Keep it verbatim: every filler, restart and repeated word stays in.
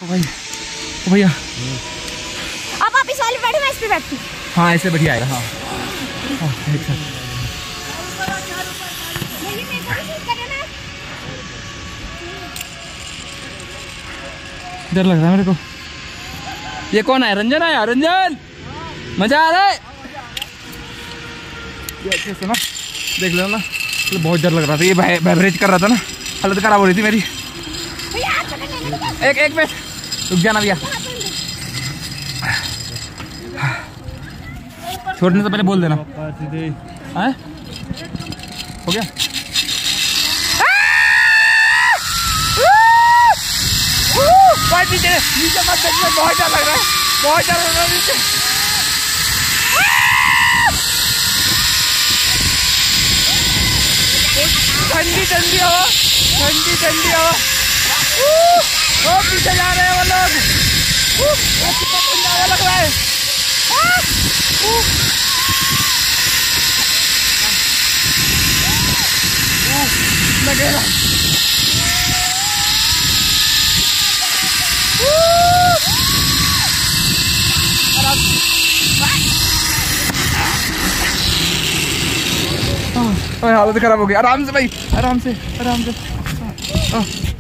भाई भैया अब आप इस वाले बैठे, मैं इस पे बैठती हूँ। हाँ ऐसे बढ़िया आएगा। हाँ एक साथ डर लग रहा है मेरे को। ये कौन है? रंजन आया? रंजन मजा आ रहा है ये अच्छे से ना देख लो ना। तो बहुत डर लग रहा था, ये वाइब्रेट कर रहा था ना, हालत खराब हो रही थी मेरी। एक एक मिनट रुक जाना भैया, छोड़ने से पहले बोल देना। हाँ हो गया। नीचे नीचे मत देखना, बहुत डर लग रहा है, बहुत डर लग रहा है नीचे। ठंडी ठंडी हवा, ठंडी ठंडी हवा। वो पीछे जा रहे हैं वो लोग, वो कितना ठंडा हवा लग रहा है। लगेगा हालत खराब हो गई। आराम से भाई, आराम से आराम से।